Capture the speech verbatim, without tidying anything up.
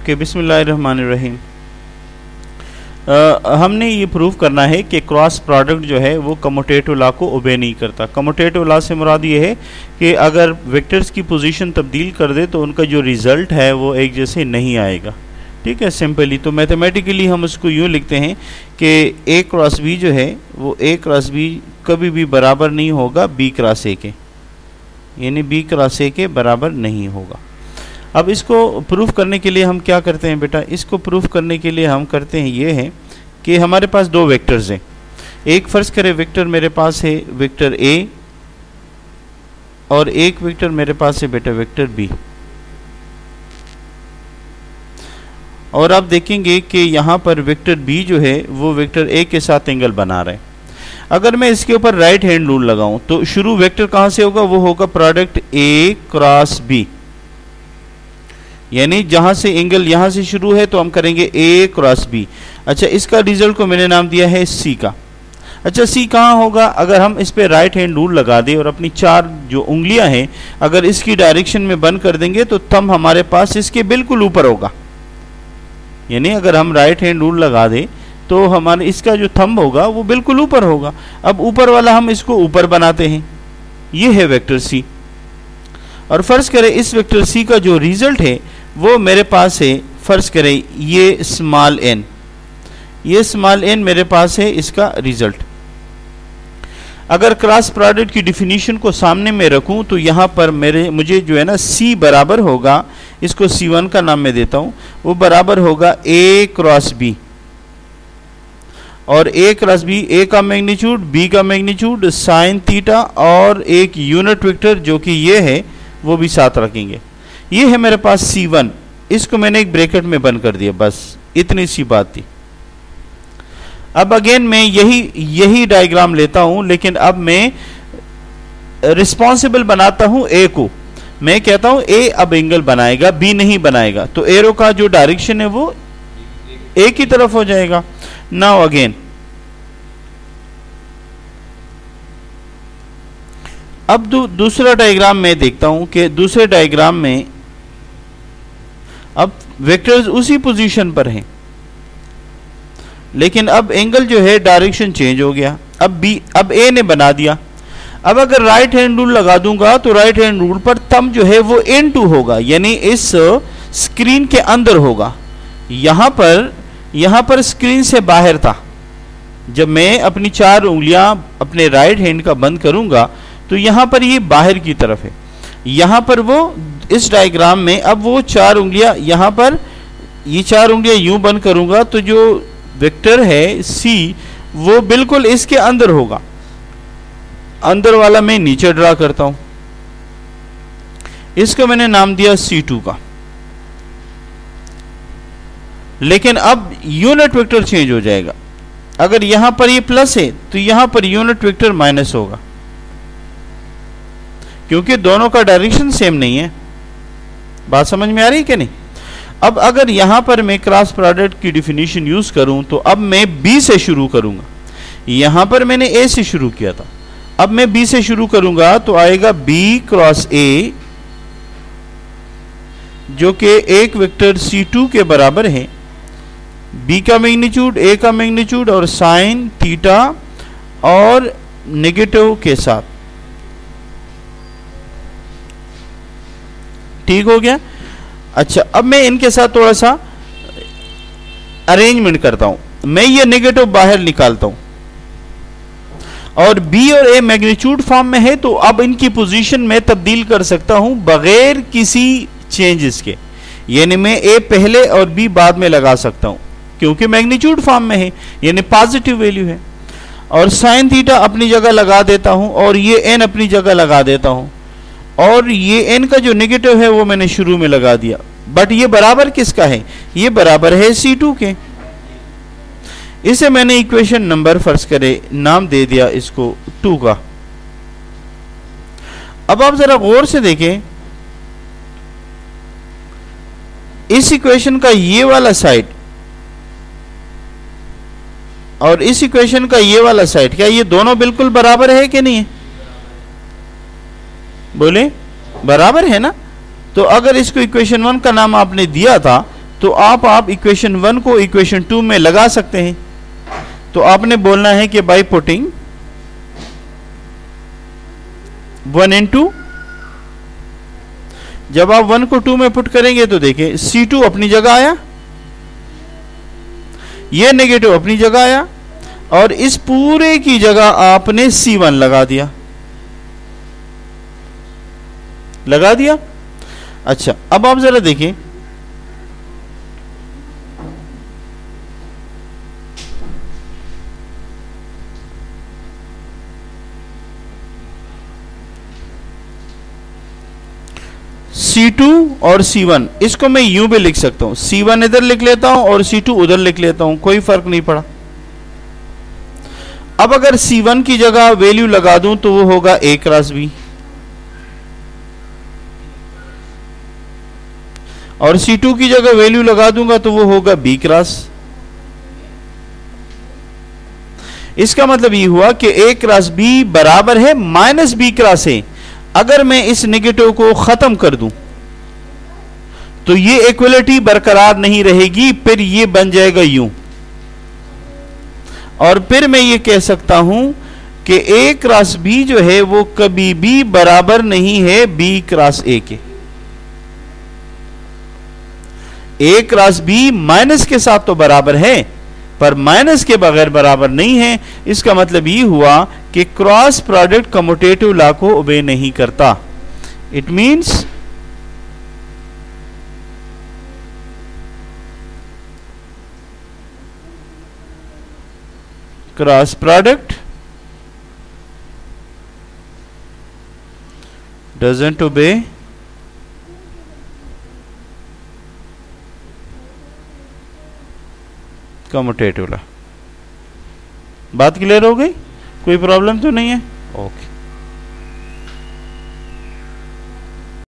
Okay, बिस्मिल्लाहिर्रहमानिर्रहीम। हमने ये प्रूव करना है कि क्रॉस प्रोडक्ट जो है वो कम्यूटेटिव लॉ को ओबे नहीं करता। कम्यूटेटिव लॉ से मुराद ये है कि अगर वेक्टर्स की पोजीशन तब्दील कर दे तो उनका जो रिज़ल्ट है वो एक जैसे नहीं आएगा। ठीक है, सिंपली तो मैथमेटिकली हम उसको यूँ लिखते हैं कि ए क्रॉस बी जो है वो ए क्रॉस बी कभी भी बराबर नहीं होगा बी क्रॉस ए के, यानी बी क्रॉस ए के बराबर नहीं होगा। अब इसको प्रूफ करने के लिए हम क्या करते हैं बेटा, इसको प्रूफ करने के लिए हम करते हैं ये है कि हमारे पास दो वेक्टर्स हैं। एक फ़र्ज़ करें वेक्टर मेरे पास है वेक्टर ए और एक वेक्टर मेरे पास है बेटा वेक्टर बी। और आप देखेंगे कि यहाँ पर वेक्टर बी जो है वो वेक्टर ए के साथ एंगल बना रहा है। अगर मैं इसके ऊपर राइट हैंड रूल लगाऊं तो शुरू वेक्टर कहाँ से होगा, वो होगा प्रोडक्ट ए क्रॉस बी, यानी जहां से एंगल यहां से शुरू है तो हम करेंगे ए क्रॉस बी। अच्छा, इसका रिजल्ट को मैंने नाम दिया है सी का। अच्छा, सी कहाँ होगा, अगर हम इस पे राइट हैंड रूल लगा दें और अपनी चार जो उंगलियां हैं अगर इसकी डायरेक्शन में बंद कर देंगे तो थंब हमारे पास इसके बिल्कुल ऊपर होगा। यानी अगर हम राइट हैंड रूल लगा दें तो हमारे इसका जो थंब होगा वो बिल्कुल ऊपर होगा। अब ऊपर वाला हम इसको ऊपर बनाते हैं, ये है वेक्टर सी। और फर्ज करें इस वेक्टर सी का जो रिजल्ट है वो मेरे पास है, फर्ज करें ये स्मॉल एन, ये स्मॉल एन मेरे पास है इसका रिजल्ट। अगर क्रॉस प्रोडक्ट की डिफिनीशन को सामने में रखूं तो यहाँ पर मेरे मुझे जो है ना सी बराबर होगा, इसको सी वन का नाम मैं देता हूँ, वो बराबर होगा ए क्रॉस बी। और ए क्रॉस बी, ए का मैग्नीट्यूड बी का मैग्नीट्यूड साइन थीटा और एक यूनिट वेक्टर जो कि ये है वो भी साथ रखेंगे। ये है मेरे पास सी वन, इसको मैंने एक ब्रैकेट में बंद कर दिया, बस इतनी सी बात थी। अब अगेन मैं यही यही डायग्राम लेता हूं, लेकिन अब मैं रिस्पॉन्सिबल बनाता हूं ए को। मैं कहता हूं ए अब एंगल बनाएगा, बी नहीं बनाएगा, तो एरो का जो डायरेक्शन है वो ए की तरफ हो जाएगा। नाउ अगेन अब दू, दूसरा डायग्राम मैं देखता हूं कि दूसरे डायग्राम में अब वेक्टर्स उसी पोजीशन पर हैं, लेकिन अब एंगल जो है डायरेक्शन चेंज हो गया। अब बी अब ए ने बना दिया। अब अगर राइट हैंड रूल लगा दूंगा तो राइट हैंड रूल पर थंब जो है वो एन टू होगा, यानी इस स्क्रीन के अंदर होगा। यहां पर यहां पर स्क्रीन से बाहर था। जब मैं अपनी चार उंगलियां अपने राइट हैंड का बंद करूंगा तो यहां पर ये बाहर की तरफ है। यहां पर वो इस डायग्राम में अब वो चार उंगलियां यहां पर, ये चार उंगलियां यूं बंद करूंगा तो जो वेक्टर है सी वो बिल्कुल इसके अंदर होगा। अंदर वाला मैं नीचे ड्रा करता हूं, इसको मैंने नाम दिया सी टू का। लेकिन अब यूनिट वेक्टर चेंज हो जाएगा। अगर यहां पर ये प्लस है तो यहां पर यूनिट वेक्टर माइनस होगा, क्योंकि दोनों का डायरेक्शन सेम नहीं है। बात समझ में आ रही है कि नहीं? अब अगर यहां पर मैं क्रॉस प्रोडक्ट की डिफिनीशन यूज करूं तो अब मैं बी से शुरू करूंगा। यहां पर मैंने ए से शुरू किया था, अब मैं बी से शुरू करूंगा तो आएगा बी क्रॉस ए, जो कि एक वेक्टर सी टू के बराबर है। बी का मैग्नीट्यूड, ए का मैग्नीट्यूड और साइन थीटा और नेगेटिव के साथ। ठीक हो गया? अच्छा, अब मैं इनके साथ थोड़ा सा अरेंजमेंट करता हूं। मैं ये नेगेटिव बाहर निकालता हूं और बी और ए मैग्नीट्यूड फॉर्म में है, तो अब इनकी पोजीशन में तब्दील कर सकता हूं बगैर किसी चेंजेस के। यानी मैं ए पहले और बी बाद में लगा सकता हूं, क्योंकि मैग्नीट्यूड फॉर्म में है, यानी पॉजिटिव वैल्यू है। और साइन थीटा अपनी जगह लगा देता हूं और ये एन अपनी जगह लगा देता हूं, और ये एन का जो नेगेटिव है वो मैंने शुरू में लगा दिया। बट ये बराबर किसका है? ये बराबर है सी टू के। इसे मैंने इक्वेशन नंबर फर्ज करे नाम दे दिया इसको टू का। अब आप जरा गौर से देखें, इस इक्वेशन का ये वाला साइड और इस इक्वेशन का ये वाला साइड, क्या ये दोनों बिल्कुल बराबर है कि नहीं है? बोले बराबर है ना? तो अगर इसको इक्वेशन वन का नाम आपने दिया था तो आप आप इक्वेशन वन को इक्वेशन टू में लगा सकते हैं। तो आपने बोलना है कि by putting one in two, जब आप वन को टू में पुट करेंगे तो देखिए सी टू अपनी जगह आया, ये नेगेटिव अपनी जगह आया, और इस पूरे की जगह आपने सी वन लगा दिया, लगा दिया। अच्छा, अब आप जरा देखें, सी टू और सी वन, इसको मैं यूं भी लिख सकता हूं, सी वन इधर लिख लेता हूं और सी टू उधर लिख लेता हूं, कोई फर्क नहीं पड़ा। अब अगर सी वन की जगह वैल्यू लगा दूं तो वो होगा ए क्रॉस बी, और सी टू की जगह वैल्यू लगा दूंगा तो वो होगा बी क्रॉस। इसका मतलब ये हुआ कि ए क्रॉस बी बराबर है माइनस बी क्रॉस ए। अगर मैं इस नेगेटिव को खत्म कर दूं तो ये इक्वलिटी बरकरार नहीं रहेगी, फिर ये बन जाएगा यूं, और फिर मैं ये कह सकता हूं कि ए क्रॉस बी जो है वो कभी भी बराबर नहीं है बी क्रॉस ए के। ए क्रॉस बी माइनस के साथ तो बराबर है, पर माइनस के बगैर बराबर नहीं है। इसका मतलब ये हुआ कि क्रॉस प्रोडक्ट कम्यूटेटिव लॉ को ओबे नहीं करता। It means cross product doesn't obey commutative law. बात क्लियर हो गई? कोई प्रॉब्लम तो नहीं है? ओके।